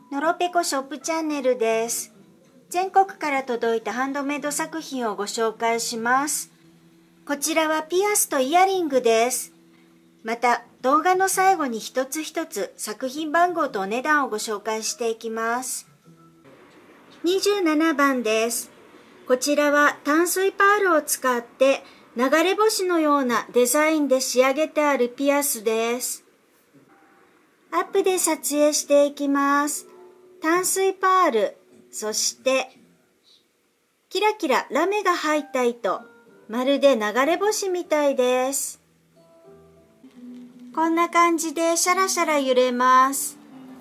のろぺこショップチャンネルです。全国から届いたハンドメイド作品をご紹介します。こちらはピアスとイヤリングです。また動画の最後に一つ一つ作品番号とお値段をご紹介していきます。27番です。こちらは淡水パールを使って流れ星のようなデザインで仕上げてあるピアスです。アップで撮影していきます。淡水パール、そしてキラキララメが入った糸、まるで流れ星みたいです。こんな感じでシャラシャラ揺れます。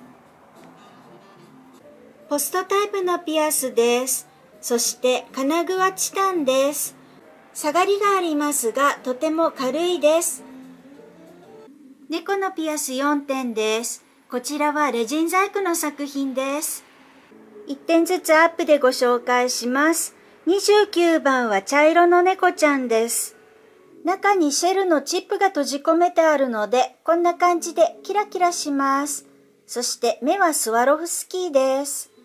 ポストタイプのピアスです。そして金具はチタンです。下がりがありますがとても軽いです。猫のピアス4点です。こちらはレジン細工の作品です。1点ずつアップでご紹介します。29番は茶色の猫ちゃんです。中にシェルのチップが閉じ込めてあるので、こんな感じでキラキラします。そして目はスワロフスキーです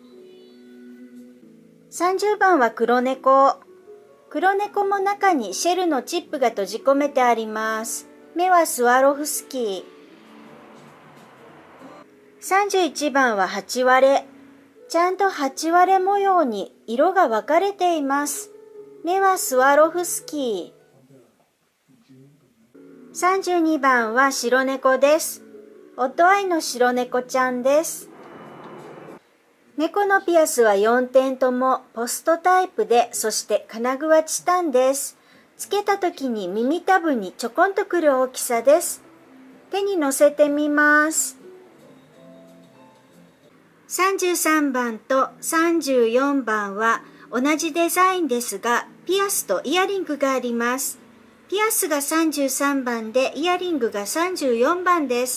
。30番は黒猫。黒猫も中にシェルのチップが閉じ込めてあります。目はスワロフスキー。31番は8割れ。ちゃんと8割れ模様に色が分かれています。目はスワロフスキー。32番は白猫です。オットアイの白猫ちゃんです。猫のピアスは4点ともポストタイプで、そして金具はチタンです。つけた時に耳たぶにちょこんとくる大きさです。手に乗せてみます。33番と34番は同じデザインですが、ピアスとイヤリングがあります。ピアスが33番で、イヤリングが34番です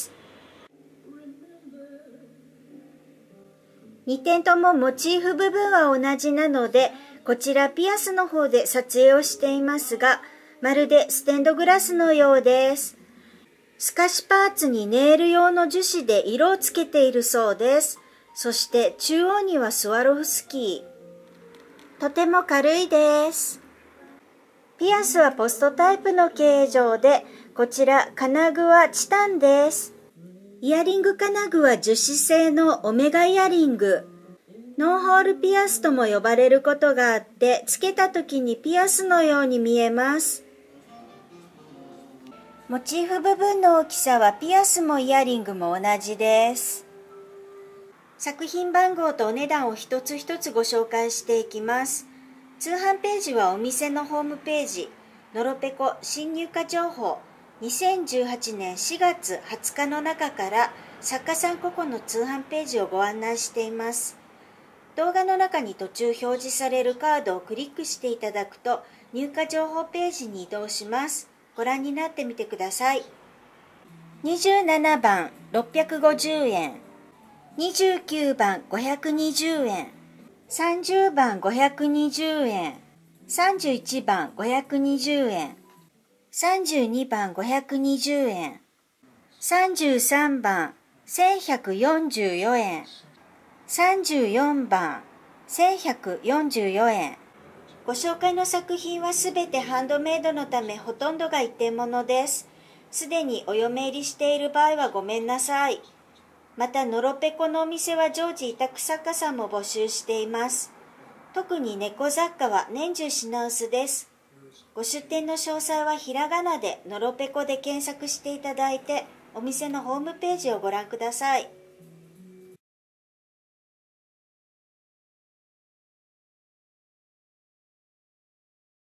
。2点ともモチーフ部分は同じなので、こちらピアスの方で撮影をしていますが、まるでステンドグラスのようです。透かしパーツにネイル用の樹脂で色をつけているそうです。そして中央にはスワロフスキー。とても軽いです。ピアスはポストタイプの形状で、こちら金具はチタンです。イヤリング金具は樹脂製のオメガイヤリング。ノーホールピアスとも呼ばれることがあって、つけた時にピアスのように見えます。モチーフ部分の大きさはピアスもイヤリングも同じです。作品番号とお値段を一つ一つご紹介していきます。通販ページはお店のホームページ、のろぺこ新入荷情報、2018年4月20日の中から作家さん個々の通販ページをご案内しています。動画の中に途中表示されるカードをクリックしていただくと入荷情報ページに移動します。ご覧になってみてください。27番650円、29番520円、30番520円、31番520円、32番520円、33番1144円、34番1144円。ご紹介の作品はすべてハンドメイドのためほとんどが一点物です。すでにお嫁入りしている場合はごめんなさい。またのろぺこのお店は常時委託作家さんも募集しています。特に猫雑貨は年中品薄です。ご出店の詳細はひらがなでのろぺこで検索していただいて、お店のホームページをご覧ください。